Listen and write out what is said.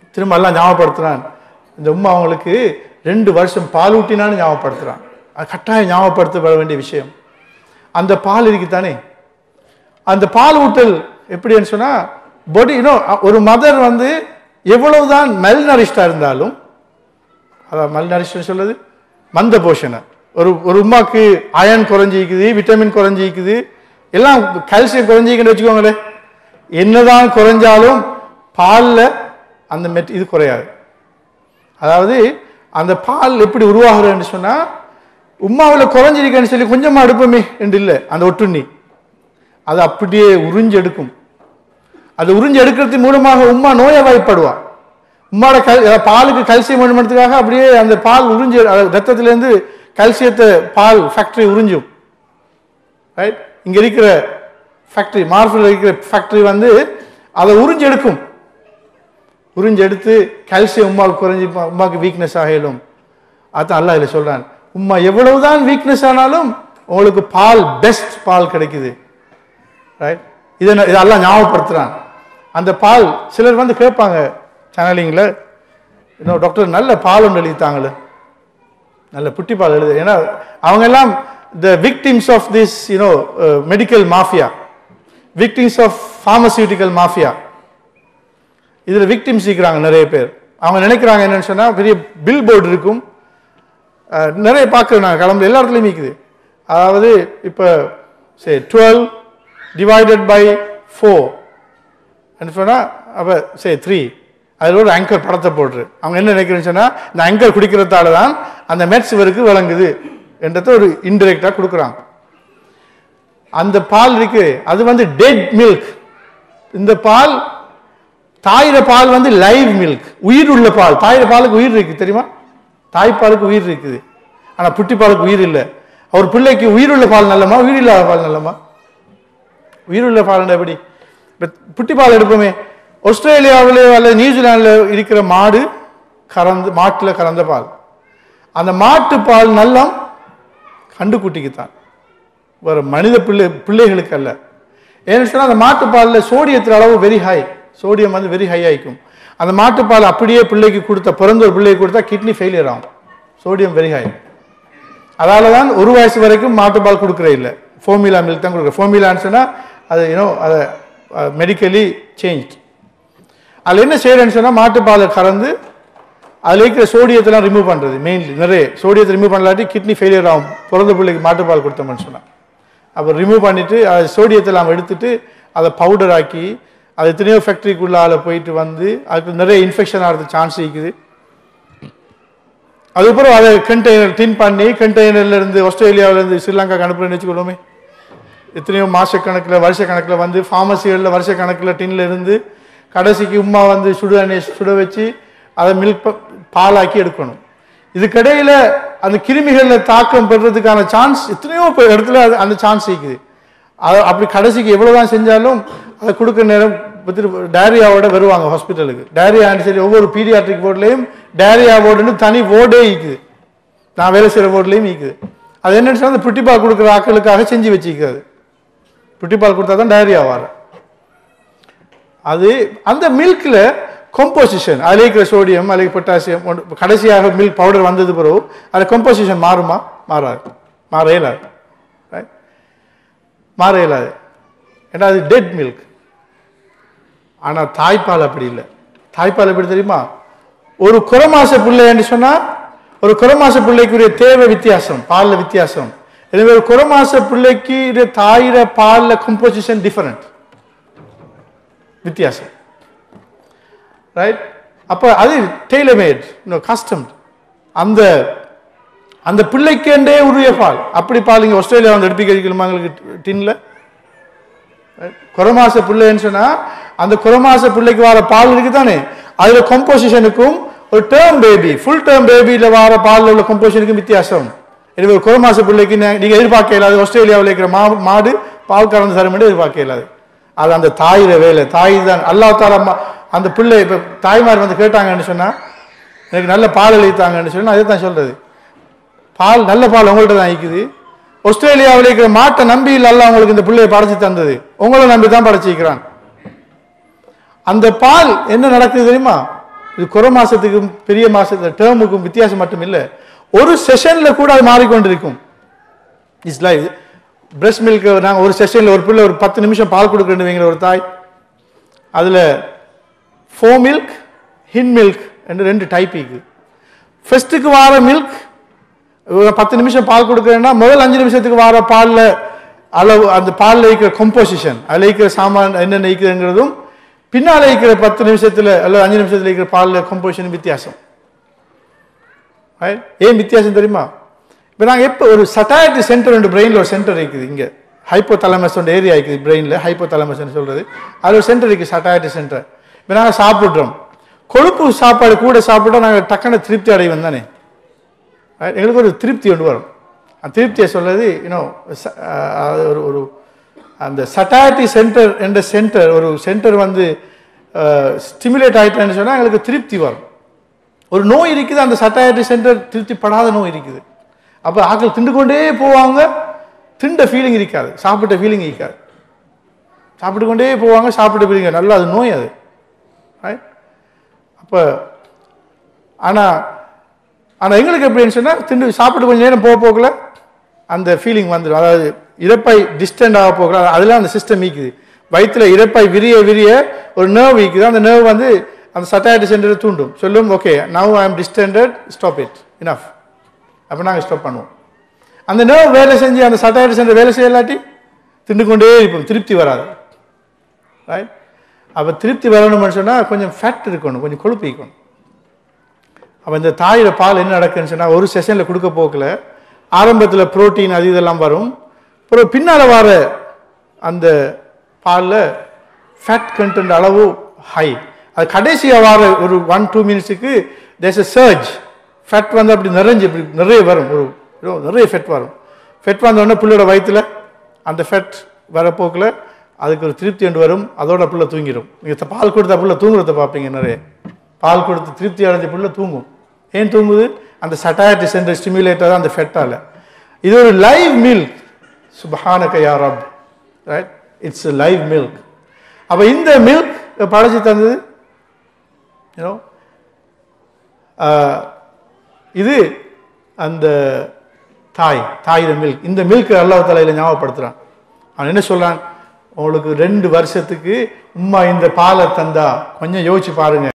திரும்ப எல்லாம் ஞாபகப்படுத்துறான். இந்த உம்மா அவங்களுக்கு 2 வருஷம் பால் ஊட்டினான்னு ஞாபகப்படுத்துறான். அது கட்டாயம் ஞாபகப்படுத்தப்பட வேண்டிய விஷயம். அந்த பால் இருக்குத்தானே, அந்த பால் ஊட்டல் எப்படின்னு சொன்னா பாடி ஒரு மதர் வந்து எவ்வளவுதான் மெல்நரிஷ்டா இருந்தாலும், அதான் மெல்நரிஷ்டன் சொல்லுது மந்த போஷணை. ஒரு உமாக்கு அயன் குறைஞ்சிக்குது, விட்டமின் குறைஞ்சிக்குது, எல்லாம் கால்சியம் குறைஞ்சிக்குன்னு வச்சுக்கோங்களேன். என்னதான் குறைஞ்சாலும் பாலில் அந்த இது குறையாது. அதாவது அந்த பால் எப்படி உருவாகுதுன்னு சொன்னா, உமாவில் குறைஞ்சிருக்கேன்னு சொல்லி கொஞ்சமா அடுப்பமே என்று இல்லை, அந்த ஒட்டுண்ணி அது அப்படியே உறிஞ்சு எடுக்கும். அது உறிஞ்சு எடுக்கிறது மூலமாக உமா நோயவாய்ப்படுவா. உம்மாட பாலுக்கு கல்சியம் வேணுமன்றதுக்காக அப்படியே அந்த பால் உறிஞ்சு ரத்தத்திலேருந்து கல்சியத்தை பால் ஃபேக்டரி உறிஞ்சும். ரைட், இங்க இருக்கிற ஃபேக்டரி, மார்பில் இருக்கிற ஃபேக்டரி வந்து அதை உறிஞ்சு எடுக்கும். உறிஞ்சு எடுத்து கல்சியம் உமாவுக்கு குறைஞ்சி உமாவுக்கு வீக்னஸ் ஆகிடும். அதான் அல்லாஹ் இதில் சொல்றான், உம்மா எவ்வளவுதான் வீக்னஸ் ஆனாலும் உங்களுக்கு பால் பெஸ்ட் பால் கிடைக்குது. ரைட், இதை அல்லாஹ் ஞாபகப்படுத்துறான். அந்த பால் சிலர் வந்து கேட்பாங்க சேனலிங்கில், இன்னும் டாக்டர் நல்ல பால் ஒன்று எழுதித்தாங்களே, நல்ல புட்டி பால் எழுது. ஏன்னா அவங்க எல்லாம் the victims of this medical mafia, victims of pharmaceutical mafia. இதுல victims இருக்கிறாங்க நிறைய பேர். அவங்க நினைக்கிறாங்க என்னன்னு சொன்னா, பெரிய பில் போர்டு இருக்கும், நிறைய பார்க்குறோம் நாங்கள் கிளம்பு எல்லா இடத்துலையும் இருக்குது. அதாவது இப்போ 12 divided by 4 சொன்னா அப்போ 3, அதில் ஒரு ஆங்கர் படத்தை போடுறது. அவங்க என்ன நினைக்கிறேன்னு சொன்னா, இந்த ஆங்கர் குடிக்கிறதால தான் அந்த மெட்ஸ் இவருக்கு விளங்குது என்றதை ஒரு இன்டிரெக்டா கொடுக்குறாங்க. அந்த பால் இருக்கு, அது வந்து டெட் மில்க். இந்த பால் தாயிர பால் வந்து லைவ் மில்க், உயிர் உள்ள பால். தாயிர பாலுக்கு உயிர் இருக்கு தெரியுமா? தாய்ப்பாலுக்கு உயிர் இருக்குது, ஆனா புட்டி பாலுக்கு உயிர் இல்லை. அவர் பிள்ளைக்கு உயிர் உள்ள பால் நல்லமா, உயிர் இல்லாத பால் நல்லமா? உயிர் உள்ள பால் எப்படி? புட்டி பால் எடுப்போமே, ஆஸ்திரேலியாவிலே அல்லது நியூசிலாண்டில் இருக்கிற மாடு மாட்டில் கறந்த பால், அந்த மாட்டு பால் நல்லம் கண்டுக்குட்டிக்குத்தான், வேற மனித பிள்ளைகளுக்கு அல்ல. ஏன்னு சொன்னால் அந்த மாட்டுப்பாலில் சோடியத்தின் அளவு வெரி ஹை, சோடியம் வந்து வெரி ஹை ஆகிக்கும். அந்த மாட்டுப்பால் அப்படியே பிள்ளைக்கு கொடுத்த, பிறந்த ஒரு பிள்ளைக்கு கொடுத்தா கிட்னி ஃபெயிலியர் ஆகும், சோடியம் வெரி ஹை. அதால தான் 1 வயசு வரைக்கும் மாட்டுப்பால் கொடுக்குறே இல்லை, ஃபோர்முலா மில்க் தான் கொடுக்குற. ஃபோர்முலான்னு சொன்னால் அது அதை மெடிக்கலி சேஞ்ச். அதில் என்ன செய்யறேன்னு சொன்னால், மாட்டுப்பாலை கறந்து அதில் இருக்கிற சோடியத்தெல்லாம் ரிமூவ் பண்ணுறது. மெயின்லி நிறைய சோடியத்தை ரிமூவ் பண்ணலாட்டி கிட்னி ஃபெயிலியர் ஆகும், பிறந்த பிள்ளைக்கு மாட்டுப்பால் கொடுத்தோம்னு சொன்னால். அப்போ ரிமூவ் பண்ணிவிட்டு அது சோடியத்தெல்லாம் எடுத்துட்டு அதை பவுடர் ஆக்கி அது எத்தனையோ ஃபேக்ட்ரிக்குள்ளால போயிட்டு வந்து அதுக்கு நிறைய இன்ஃபெக்ஷன் ஆகிறது சான்ஸ் இருக்குது. அதுக்கப்புறம் அதை கண்டெய்னர் டின் பண்ணி கண்டெய்னர்லேருந்து ஆஸ்திரேலியாவிலேருந்து ஸ்ரீலங்காக்கு அனுப்புறேன்னு வச்சுக்கொள்ளுமே, எத்தனையோ மாதக்கணக்கில் வருஷக்கணக்கில் வந்து ஃபார்மசிகளில் வருஷக்கணக்கில் டின்ல இருந்து கடைசிக்கு உமா வந்து சுட வச்சு அதை மில்க் பாலாக்கி எடுக்கணும். இதுக்கிடையில் அந்த கிருமிகளில் தாக்கம் பெறுறதுக்கான சான்ஸ் எத்தனையோ இடத்துல அந்த சான்ஸ் இருக்குது. அது அப்படி கடைசிக்கு எவ்வளோதான் செஞ்சாலும் அதை கொடுக்குற நேரம் டயரியாவோட வருவாங்க ஹாஸ்பிட்டலுக்கு. டயரியான்னு சரி, ஒவ்வொரு பீடியாட்ரிக் போர்ட்லேயும் டயரியா போர்டுன்னு தனி போர்டே இருக்குது, நான் வேலை செய்கிற போர்ட்லேயும் இருக்குது. அது என்னன்னு சொன்னால், அந்த புட்டிப்பால் கொடுக்குற ஆக்களுக்காக செஞ்சு வச்சுக்கிறது. புட்டிப்பால் கொடுத்தா தான் டயரியா வர. அது அந்த மில்கில் கம்போசிஷன், அதில் இருக்கிற சோடியம், அதில் பொட்டாசியம், கடைசியாக மில்க் பவுடர் வந்தது பிறகு அதில் கம்போசிஷன் மாறுமா? மாறாது, மாற இயலாது, மாற இயலாது. ஏன்னா அது டெட் மில்க். ஆனால் தாய்ப்பால் அப்படி இல்லை. தாய்ப்பால் எப்படி தெரியுமா? ஒரு குறமாச பிள்ளைன்னு சொன்னால், ஒரு குறமாச பிள்ளைக்குரிய தேவை வித்தியாசம், பாலில் வித்தியாசம். எனவே ஒரு குறமாச பிள்ளைக்கு தாயிர பாலில் கம்போசிஷன் டிஃபரெண்ட், வித்தியாசம். ரைட், அப்போ அது டெய்லர்மேட், கஸ்டம். அந்த அந்த பிள்ளைக்கேண்டே உரிய பால். அப்படி பால் இங்கே ஆஸ்திரேலியா வந்து எடுப்பிக்கணுமா எங்களுக்கு டின்ல? குறமாச பிள்ளைன்னு சொன்னால் அந்த குறமாச பிள்ளைக்கு வர பால் இருக்கு தானே, அதில் கம்போசிஷனுக்கும் ஒரு டேர்ம் பேபி, ஃபுல் டேர்ம் பேபியில் வர பாலில் உள்ள கம்போசிஷனுக்கும் வித்தியாசம். எனவே ஒரு குறமாச பிள்ளைக்கு நீங்கள் எதிர்பார்க்க இயலாது ஆஸ்திரேலியாவில் இருக்கிற மாடு பால் கறந்து தரும் என்று எதிர்பார்க்க இயலாது. அது அந்த தாயிர வேலை. தாய் தான் அல்லாஹ் தஆலா அந்த பிள்ளை. இப்போ தாய்மார் வந்து கேட்டாங்கன்னு சொன்னால், எனக்கு நல்ல பால் அளித்தாங்கன்னு சொன்னால் அதே தான் சொல்கிறது. பால் நல்ல பால் உங்கள்கிட்ட தான் இருக்குது. ஆஸ்திரேலியாவில் இருக்கிற மாட்டை நம்பி அல்லாஹ் உங்களுக்கு இந்த பிள்ளையை படைச்சி தந்தது, உங்களை நம்பி தான் படைச்சிக்கிறான். அந்த பால் என்ன நடக்குது தெரியுமா? இது குறை மாசத்துக்கும் பெரிய மாசத்து டேர்முக்கும் வித்தியாசம் மட்டும் இல்லை, ஒரு செஷன்ல கூட அது மாறிக்கொண்டிருக்கும். It's like breast milk. நாங்கள் ஒரு செஷன்ல ஒரு பிள்ளை ஒரு 10 நிமிஷம் பால் கொடுக்குறேன்னு ஒரு தாய், அதில் ஃபோ மில்க் ஹின் மில்க் என்று 2 டைப் இருக்குது. ஃபர்ஸ்ட்டுக்கு வார மில்க் 10 நிமிஷம் பால் கொடுக்குறேன்னா முதல் 5 நிமிஷத்துக்கு வார பாலில் அளவு, அந்த பாலில் இருக்கிற கம்போசிஷன், அதில் இருக்கிற சாமான் என்னென்ன இருக்குதுங்கிறதும் பின்னால் இருக்கிற 10 நிமிஷத்தில் அல்லது 5 நிமிஷத்தில் இருக்கிற பாலில் கம்போசிஷன் வித்தியாசம். ஏன் வித்தியாசம் தெரியுமா? இப்போ நாங்கள் எப்போ ஒரு சட்டாயட்டி சென்டர் ரெண்டு பிரெயினில் ஒரு சென்டர் இருக்குது, இங்கே ஹைப்போ தலமஸ் ஏரியா இருக்குது பிரெயினில், ஹைப்போ தலமஸ்ன்னு சொல்கிறது, அது ஒரு சென்டர் இருக்குது சட்டாயட்டி சென்டர். இப்போ நாங்கள் சாப்பிட்றோம், கொழுப்பு சாப்பாடு கூட சாப்பிட்டா நாங்கள் டக்குன்னு திருப்தி அடைவோம் தானே, எங்களுக்கு ஒரு திருப்தி ஒன்று வரும். அந்த திருப்தியை சொல்றது ஒரு ஒரு அந்த சட்டாயட்டி சென்டர் என்ற சென்டர், ஒரு சென்டர் வந்து ஸ்டிமுலேட் ஆகிட்டேன்னு சொன்னால் எங்களுக்கு திருப்தி வரும். ஒரு நோய் இருக்குது, அந்த சட்டாயட்டி சென்டர் திருப்திப்படாத நோய் இருக்குது. அப்போ ஆட்கள் திண்டு கொண்டே போவாங்க, திண்ட ஃபீலிங் இருக்காது, சாப்பிட்ட ஃபீலிங் இருக்காது, சாப்பிட்டு கொண்டே போவாங்க, சாப்பிட்ட ஃபீலிங் நல்லா, அது நோய் அது. அப்போ ஆனால் எங்களுக்கு எப்படின்னு சொன்னால் திண்டு சாப்பிட்டு கொஞ்சம் நேரம் போக போகல அந்த ஃபீலிங் வந்துடும். அதாவது இறப்பை டிஸ்டன்ட் ஆக போகல, அதெல்லாம் அந்த சிஸ்டம் ஈக்குது. வயிற்றில் இறப்பை விரிய விரிய ஒரு நர்வ் ஈக்குது, அந்த நர்வ் வந்து அந்த சட்டாயட்டி சென்டரை தூண்டும், சொல்லும் okay now I am distended, stop it, enough. அப்போ நாங்கள் ஸ்டாப் பண்ணுவோம். அந்த நர்வ் வேலை செஞ்சு அந்த சட்டாயட்டி சென்டர் வேலை செய்யலாட்டி திண்டு கொண்டே இருப்போம், திருப்தி வராது. ரைட்? அப்போ திருப்தி வரணும்னு சொன்னால் கொஞ்சம் ஃபேட் இருக்கணும், கொஞ்சம் கொழுப்பு இருக்கணும். அப்போ இந்த தாயோட பால் என்ன நடக்குன்னு சொன்னால் ஒரு செஷனில் கொடுக்க போக்கல ஆரம்பத்தில் புரோட்டீன் அது இதெல்லாம் வரும், அப்புறம் பின்னால் வர அந்த பாலில் ஃபேட் கண்டென்ட் அளவு ஹை. அது கடைசியாக வர ஒரு 1-2 மினிட்ஸுக்கு தேர்ஸ் எ சர்ஜ், ஃபேட் வந்து அப்படி நிறைஞ்சு இப்படி நிறைய வரும், ஒரு நிறைய ஃபேட் வரும். ஃபேட் வந்தோடனே பிள்ளையோட வயிற்றில் அந்த ஃபேட் வரப்போக்கில் அதுக்கு ஒரு திருப்தி ஒன்று வரும், அதோட பிள்ளை தூங்கிடும். நீங்கள் பால் கொடுத்த பிள்ளை தூங்குறத பார்ப்பீங்க, நிறைய பால் கொடுத்து திருப்தி அடைஞ்ச பிள்ளை தூங்கும். ஏன் தூங்குது? அந்த சட்டாயட்டி சென்டர் ஸ்டிமுலேட்டர் தான் அந்த ஃபெட்டால. இது ஒரு லைவ் மில்க், சுப்ஹானக யா ரப், right? It's a live milk. அப்போ இந்த மில்க் படைச்சு தந்தது இது அந்த தாயோட மில்க். இந்த மில்க் அல்லாஹ் தஆலா ஞாபகப்படுத்துறான். அவன் என்ன சொல்றான்? உங்களுக்கு 2 வருஷத்துக்கு உம்மா இந்த பாலை தந்தா கொஞ்சம் யோசிச்சு பாருங்க.